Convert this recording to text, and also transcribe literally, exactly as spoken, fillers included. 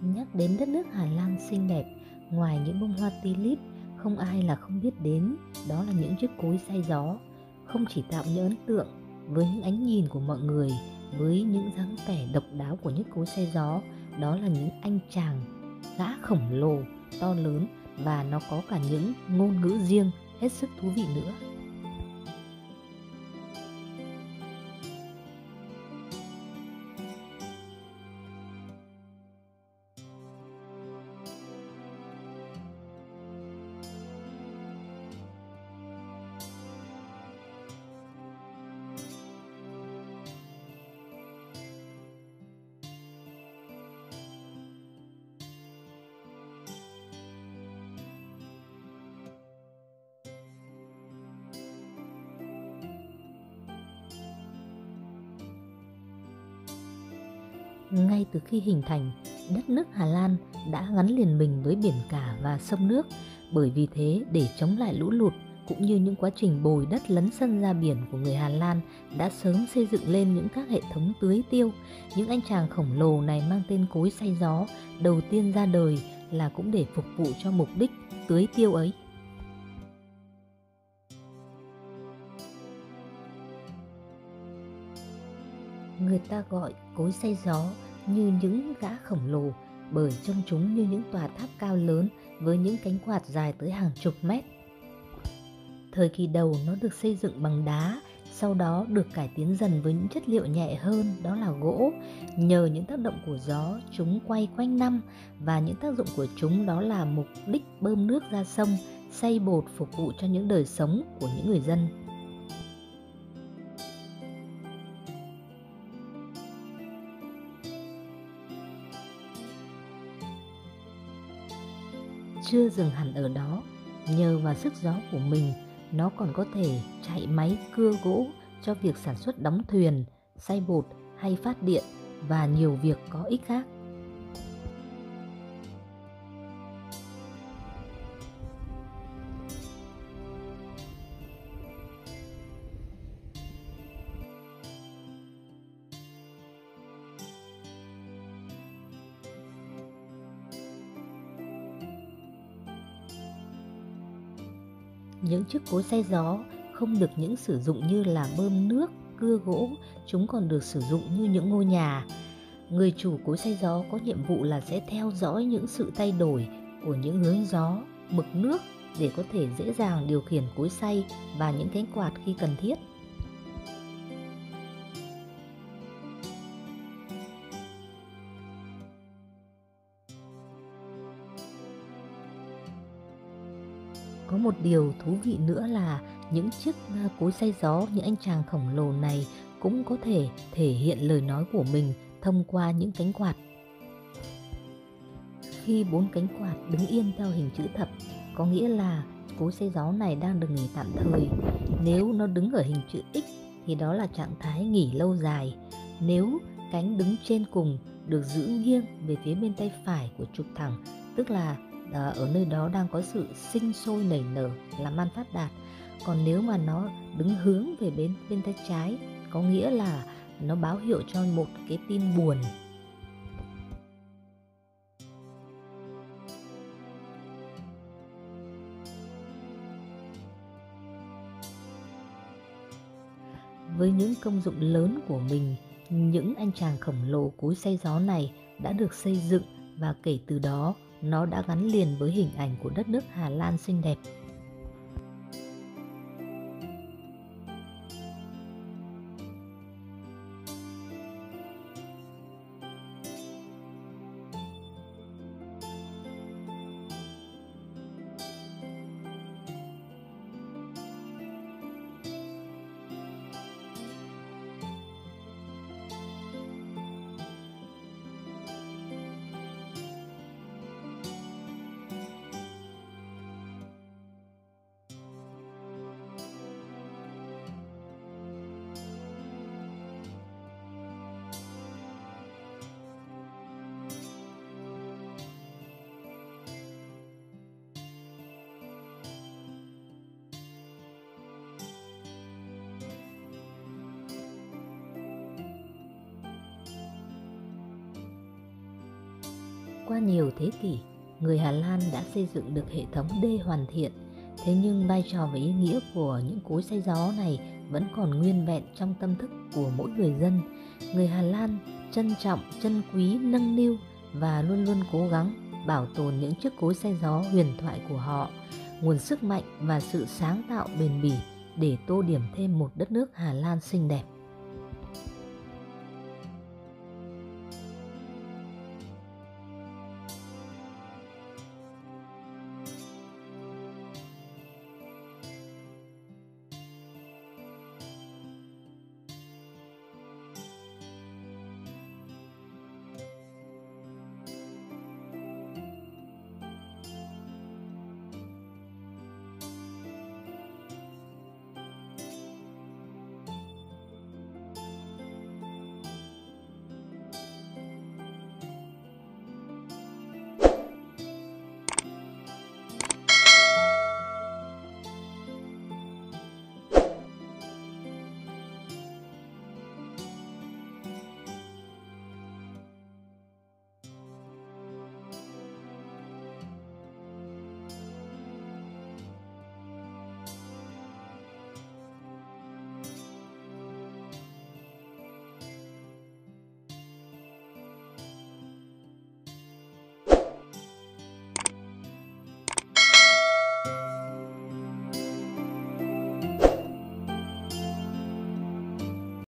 Nhắc đến đất nước Hà Lan xinh đẹp, ngoài những bông hoa tulip, không ai là không biết đến, đó là những chiếc cối xay gió. Không chỉ tạo những ấn tượng với những ánh nhìn của mọi người, với những dáng vẻ độc đáo của những cối xay gió, đó là những anh chàng gã khổng lồ, to lớn, và nó có cả những ngôn ngữ riêng hết sức thú vị nữa. Ngay từ khi hình thành, đất nước Hà Lan đã gắn liền mình với biển cả và sông nước. Bởi vì thế, để chống lại lũ lụt cũng như những quá trình bồi đất lấn sân ra biển của người Hà Lan đã sớm xây dựng lên những các hệ thống tưới tiêu. Những anh chàng khổng lồ này mang tên cối xay gió đầu tiên ra đời là cũng để phục vụ cho mục đích tưới tiêu ấy. Người ta gọi cối xay gió như những gã khổng lồ bởi trông chúng như những tòa tháp cao lớn với những cánh quạt dài tới hàng chục mét. Thời kỳ đầu nó được xây dựng bằng đá, sau đó được cải tiến dần với những chất liệu nhẹ hơn, đó là gỗ. Nhờ những tác động của gió, chúng quay quanh năm, và những tác dụng của chúng đó là mục đích bơm nước ra sông, xay bột phục vụ cho những đời sống của những người dân. Chưa dừng hẳn ở đó, nhờ vào sức gió của mình, nó còn có thể chạy máy cưa gỗ cho việc sản xuất đóng thuyền, xay bột hay phát điện và nhiều việc có ích khác. Những chiếc cối xay gió không được những sử dụng như là bơm nước, cưa gỗ, chúng còn được sử dụng như những ngôi nhà. Người chủ cối xay gió có nhiệm vụ là sẽ theo dõi những sự thay đổi của những hướng gió, mực nước để có thể dễ dàng điều khiển cối xay và những cánh quạt khi cần thiết. Có một điều thú vị nữa là những chiếc cối xay gió, những anh chàng khổng lồ này cũng có thể thể hiện lời nói của mình thông qua những cánh quạt. Khi bốn cánh quạt đứng yên theo hình chữ thập, có nghĩa là cối xay gió này đang được nghỉ tạm thời. Nếu nó đứng ở hình chữ X thì đó là trạng thái nghỉ lâu dài. Nếu cánh đứng trên cùng được giữ nghiêng về phía bên tay phải của trục thẳng, tức là ở nơi đó đang có sự sinh sôi nảy nở, làm ăn phát đạt. Còn nếu mà nó đứng hướng về bên bên tay trái, có nghĩa là nó báo hiệu cho một cái tin buồn. Với những công dụng lớn của mình, những anh chàng khổng lồ cối xay gió này đã được xây dựng, và kể từ đó nó đã gắn liền với hình ảnh của đất nước Hà Lan xinh đẹp. Qua nhiều thế kỷ, người Hà Lan đã xây dựng được hệ thống đê hoàn thiện. Thế nhưng vai trò và ý nghĩa của những cối xay gió này vẫn còn nguyên vẹn trong tâm thức của mỗi người dân. Người Hà Lan trân trọng, trân quý, nâng niu và luôn luôn cố gắng bảo tồn những chiếc cối xay gió huyền thoại của họ, nguồn sức mạnh và sự sáng tạo bền bỉ để tô điểm thêm một đất nước Hà Lan xinh đẹp.